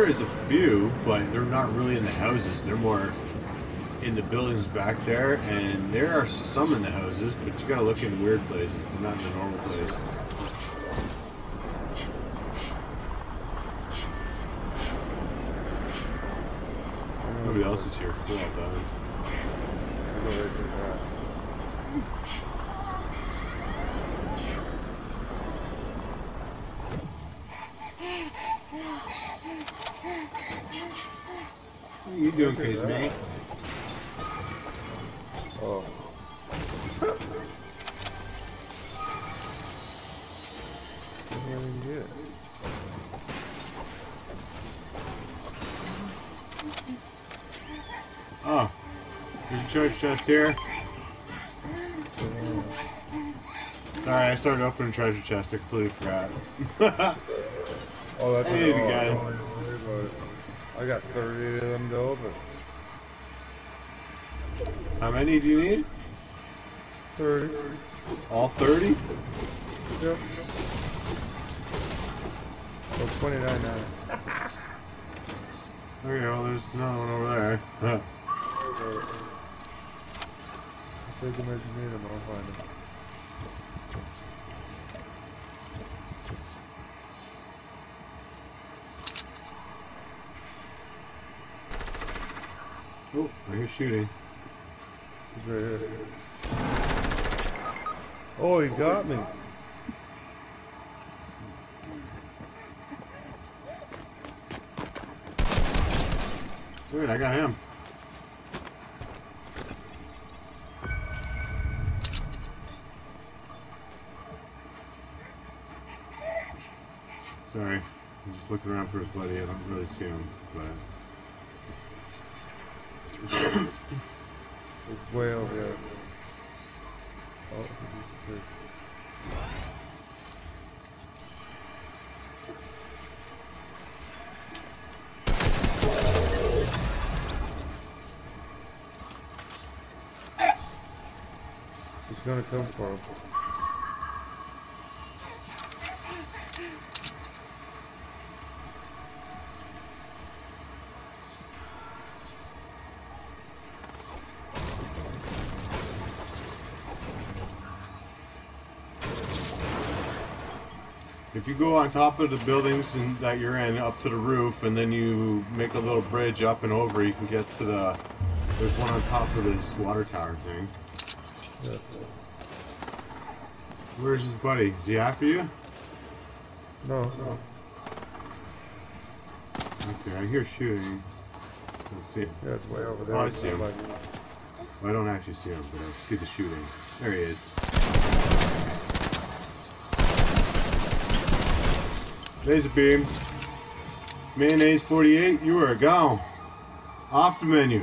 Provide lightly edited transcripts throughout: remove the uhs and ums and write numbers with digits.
is a few, but they're not really in the houses. They're more in the buildings back there, and there are some in the houses, but you gotta look in weird places. They're not in the normal places. Nobody else is here. They're all done. What are you doing, crazy man? Oh. Oh, there's a treasure chest here. Sorry, I started opening treasure chest. I completely forgot. Oh, that's hey, guy. I got 30 of them to open. How many do you need? 30. All 30? Yep. Well, 29 now. Okay, well, there's another one over there. Take them as you need them, I'll find them. Oh, I hear shooting. He's right here. Oh, he got me. Good, I got him. Sorry, I'm just looking around for his buddy. I don't really see him, but It's way over there. Oh, he's gonna come for him. if you go on top of the buildings that you're in, up to the roof, and then you make a little bridge up and over, you can get to the... There's one on top of this water tower thing. Yeah. Where's his buddy? Is he after you? No. Okay, I hear shooting. I don't see him. Yeah, it's way over there. Oh, I see him. Well, I don't actually see him, but I see the shooting. There he is. Laser beam. Mayonnaise 48, you are gone. Off the menu.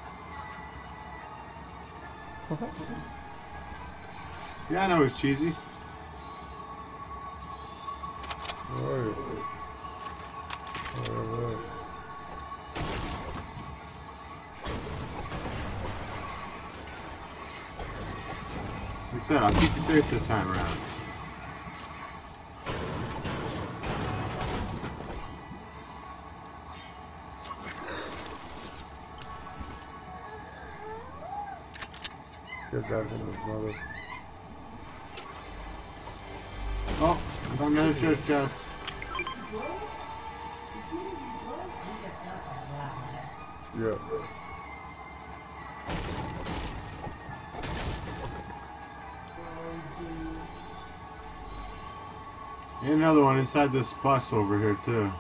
Yeah, I know it's cheesy. Where are you? Where? Like I said, I'll keep you safe this time around. Get back in his mother. Oh, I'm gonna just. Yeah. And another one inside this bus over here too.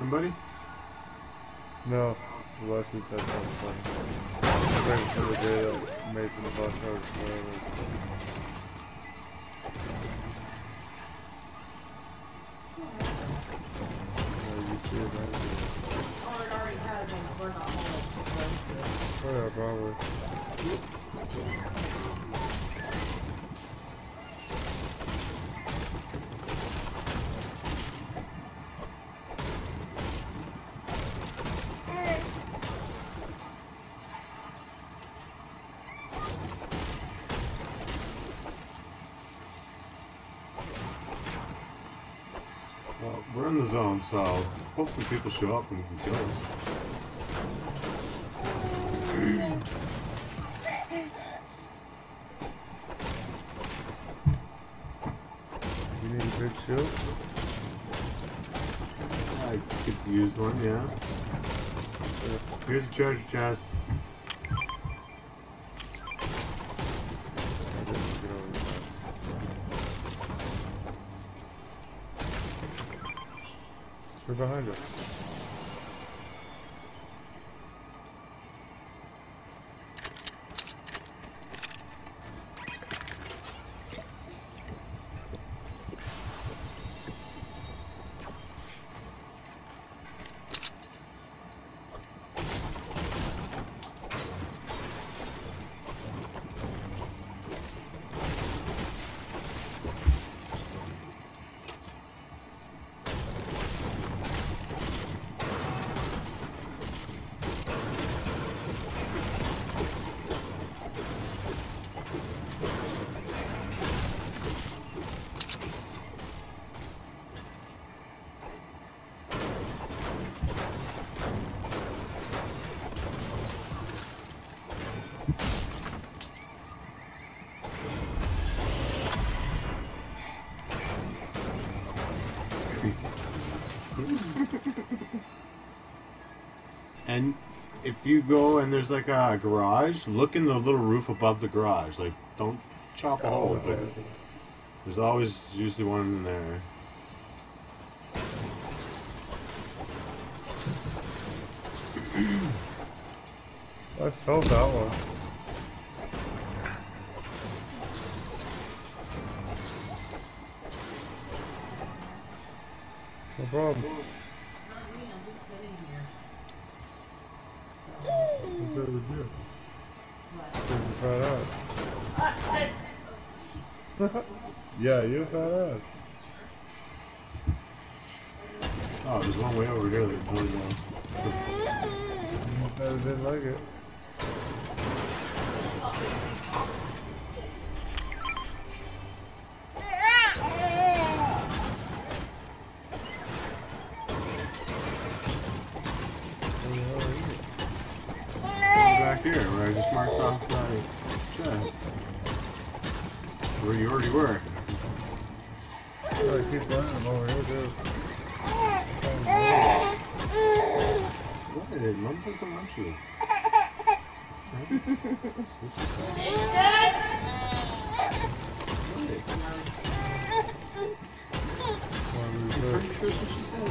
somebody? No. Leslie said that was fun. Waiting for the day that Mason and Buck are whatever. You see it right here. Oh, it already has one. We're not home. Oh yeah, probably. Well, we're in the zone, so hopefully people show up and we can kill them. You need a big shield? I could use one, yeah. Here's a treasure chest. They're behind us. And if you go and there's like a garage, look in the little roof above the garage. Like, don't chop a hole, but there's always usually one in there. I felt that one. No problem. What's that with you? Because you fat ass. Yeah, you fat ass. Oh, there's one way over here that totally knows. I didn't like it. Back here, where I just marked off that chest. Where you already were. Yeah, I keep running them over here too. What? Mom doesn't want you. Switch this out. I'm pretty sure that's what she said.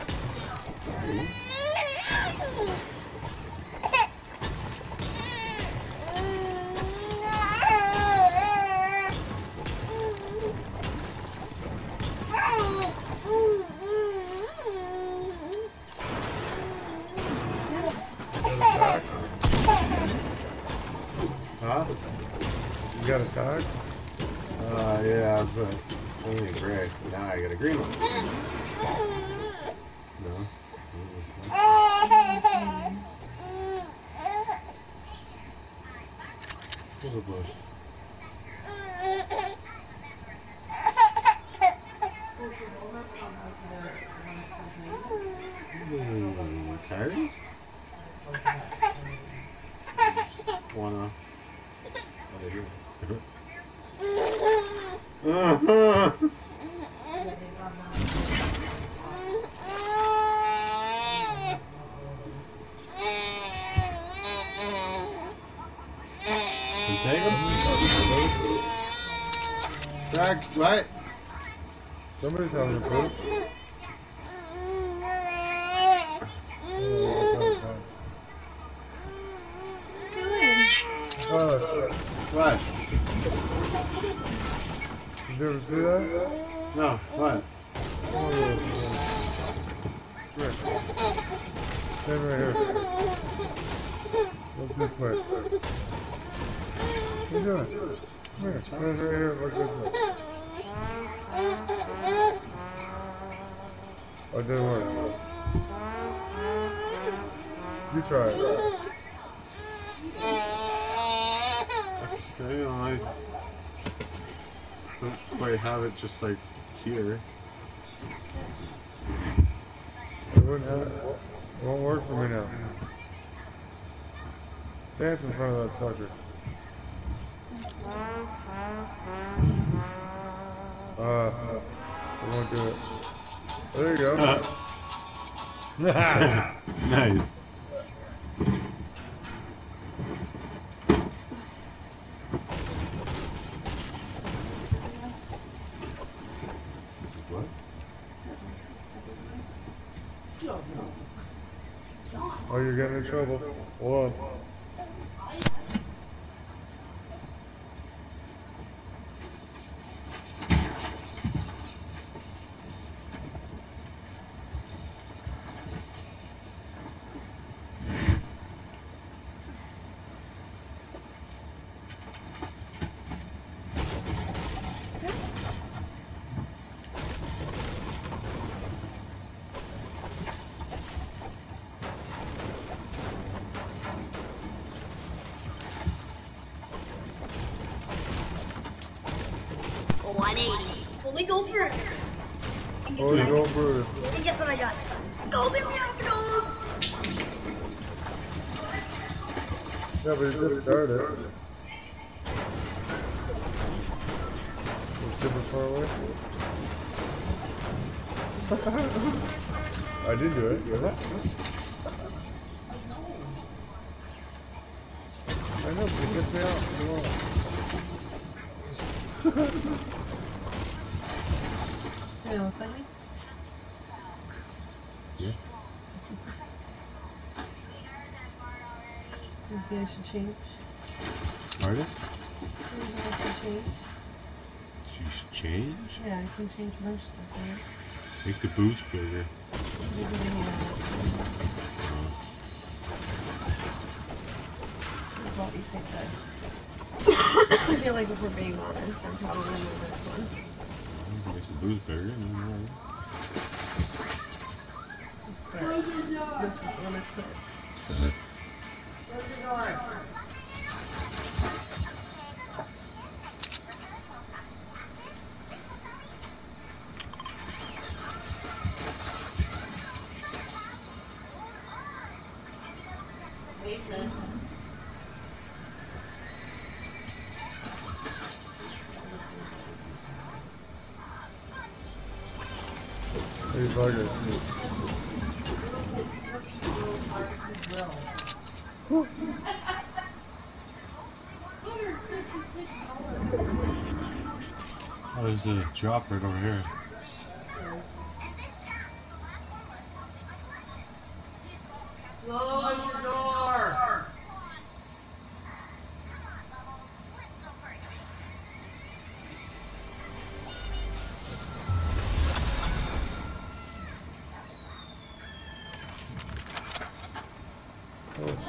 Huh? You got a tag? Yeah, but only a gray. Now I got a green one. No. There's a bush. Tired? Wanna? What do you do? Take him? Zach, what? Somebody's having a poop. What? Did you ever see that? No, what? Oh, yeah. Stand right here. Look this way. What are you doing? Come here. Stand right here. Look this way. Oh, it didn't work. You try it. Okay, well, I don't quite have it just like here. It wouldn't have it. It won't work for me now. Dance in front of that sucker. It won't do it. Oh, there you go. Nice. What? Oh, you're getting in trouble. Hold on. Let me go first. Oh, you're going for it. And guess what I got? Golden Miracle! Yeah, but it just started. We're super far away. I did do it. I know, but it gets me out. Come on. Hey, looks like me. Yeah. Maybe I should change. Pardon? Maybe I should change. You should change? Yeah, I can change most stuff, right? Make the boots bigger. Maybe I what do you think that? I feel like if we're being honest, I'm probably gonna move this one. Makes the boots bigger. No, But this is the one I put. Close the door. Mason. Hey, bugger. Oh, there's a drop right over here. Close your door. Oh, shit.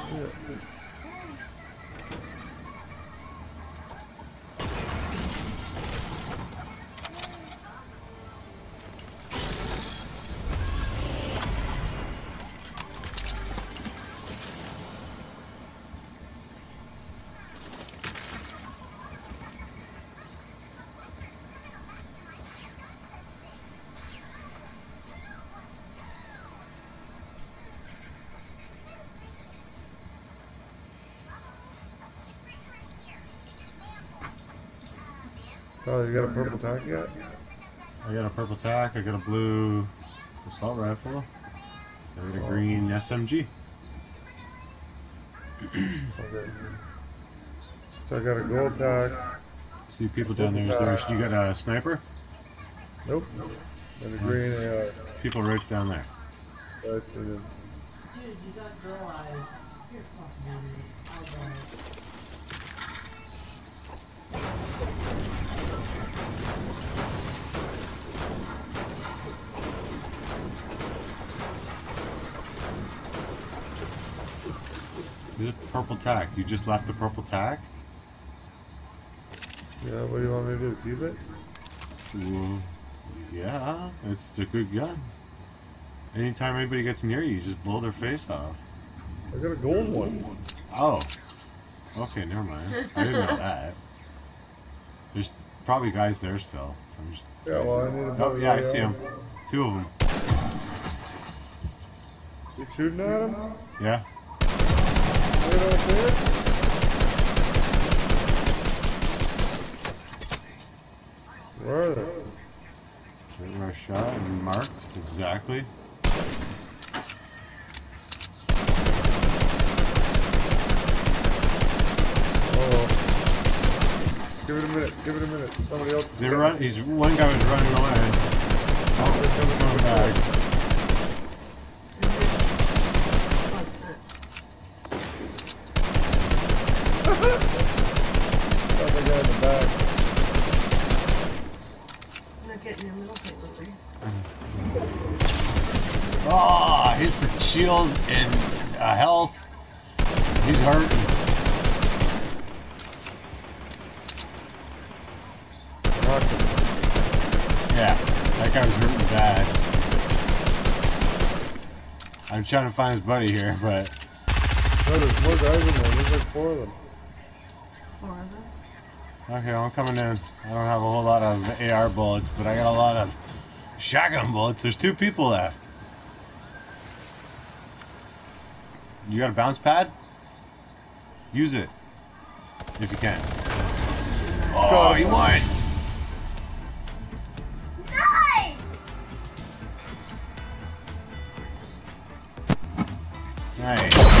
Oh, you got a purple tack yet? I got a purple tack, I got a blue assault rifle, I got a green SMG. Okay. So I got a gold tack. See people down there. Is there? You got a sniper? Nope. And a green AR. People right down there. I see them. Dude, you got girl eyes. You're fucking idiot. There's a purple tack. You just left the purple tack? Yeah, what do you want me to do? Keep it? Well, yeah, it's a good gun. Anytime anybody gets near you, you just blow their face off. I got a gold one. Oh. Okay, never mind. I didn't know that. There's probably guys there still. So I'm just Yeah, well, I need to oh, yeah, I see them. 2 of them. You shooting at him? Yeah. They don't see it? Where are they? Right where I shot and marked exactly. Oh. Give it a minute. Give it a minute. Somebody else. They run. One guy was running away. Oh, they're coming back. Got the guy in the back. I'm not getting your middle finger. Oh, hits the shield and health. He's hurting. Yeah, that guy was hurting bad. I'm trying to find his buddy here, but No, there's more guys in there. There's like 4 of them. 4 of them? okay, I'm coming in. I don't have a whole lot of AR bullets, but I got a lot of shotgun bullets. There's 2 people left. You got a bounce pad? Use it. If you can. Oh, he won! Nice! Nice.